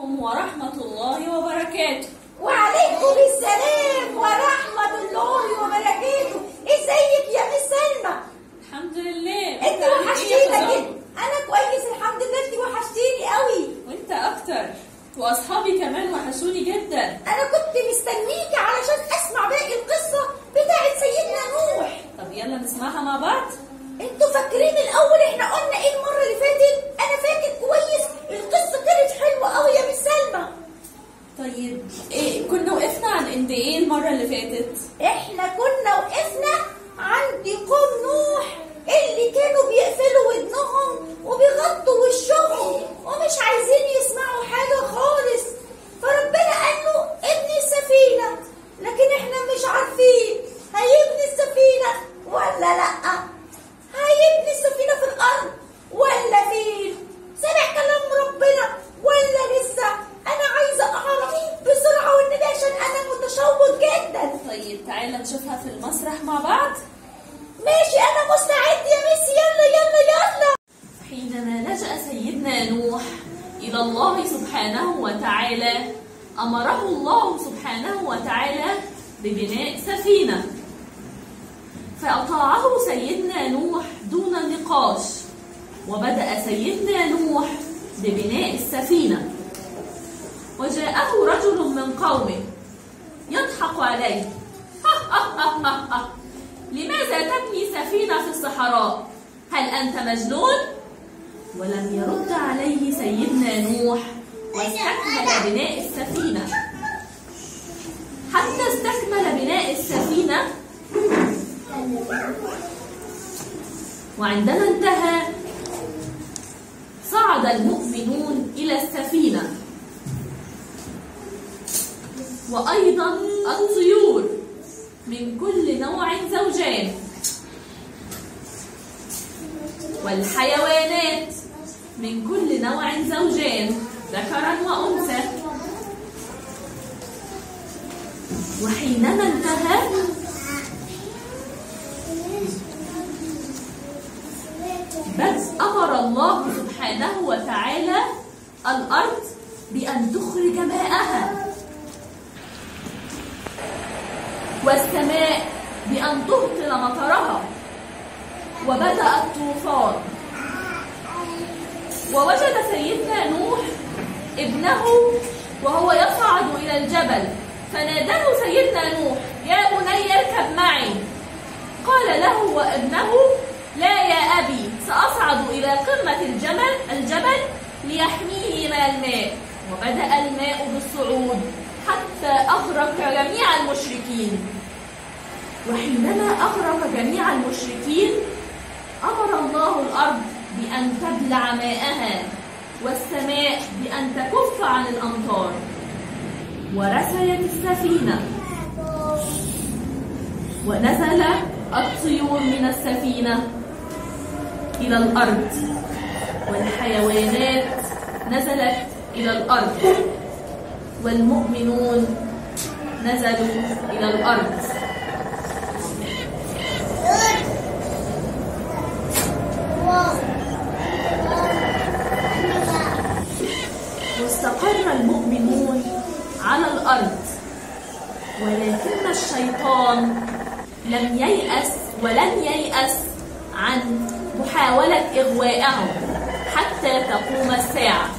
عليكم ورحمة الله وبركاته. وعليكم السلام ورحمة الله وبركاته. ازيك يا مس سلمى؟ الحمد لله. انت وحشتينا جدا. انا كويس الحمد لله، انت وحشتيني قوي. وانت اكتر، واصحابي كمان وحشوني جدا. انا كنت مستنيكي علشان اسمع باقي القصة بتاعت سيدنا نوح. طب يلا نسمعها مع بعض. انتوا فاكرين الاول احنا قلنا ايه المرة اللي فاتت؟ انا فاكر كويس، القصة كانت حلوة قوي يا مس سلمى. طيب كنا وقفنا عن قد ايه المرة اللي فاتت؟ احنا كنا وقفنا عند قوم نوح اللي كانوا بيقفلوا ودنهم وبيغطوا وشهم ومش عايزين يسمعوا حاجة خالص، فربنا قال له ابني السفينة، لكن احنا مش عارفين هيبني السفينة ولا لأ، هيبني السفينة في الأرض ولا فين؟ سمع كلام ربنا ولا لسه؟ أنا عايزة أعرف بسرعة والنبي عشان أنا متشوق جدا. طيب تعالى نشوفها في المسرح مع بعض. ماشي أنا مستعد يا ميسي، يلا يلا يلا. حينما لجأ سيدنا نوح إلى الله سبحانه وتعالى، أمره الله سبحانه وتعالى ببناء سفينة، فأطاعه سيدنا نوح دون نقاش، وبدأ سيدنا نوح ببناء السفينة. وجاءه رجل من قومه يضحك عليه: لماذا تبني سفينة في الصحراء؟ هل أنت مجنون؟ ولم يرد عليه سيدنا نوح، واستكمل بناء السفينة. حتى استكمل بناء السفينة، وعندما انتهى صعد المؤمنون إلى السفينة، وأيضا الطيور من كل نوع زوجان، والحيوانات من كل نوع زوجان ذكرا وأنثى. وحينما انتهى أمر الله سبحانه وتعالى الأرض بأن تخرج ماءها، والسماء بأن تهطل مطرها، وبدأ الطوفان. ووجد سيدنا نوح ابنه وهو يصعد إلى الجبل، فناداه سيدنا نوح: يا بني اركب معي. قال له وابنه: لا يا أبي، سأصعد إلى قمة الجبل ليحميه من الماء. وبدأ الماء بالصعود حتى أغرق جميع المشركين. وحينما أغرق جميع المشركين، أمر الله الأرض بأن تبلع ماءها، والسماء بأن تكف عن الأمطار. ورسيت السفينة، ونزل الطيور من السفينة إلى الأرض، والحيوانات نزلت إلى الأرض، والمؤمنون نزلوا إلى الأرض. واستقر المؤمنون على الأرض، ولكن الشيطان لم ييأس ولن ييأس عن محاولة إغوائهم حتى تقوم الساعة.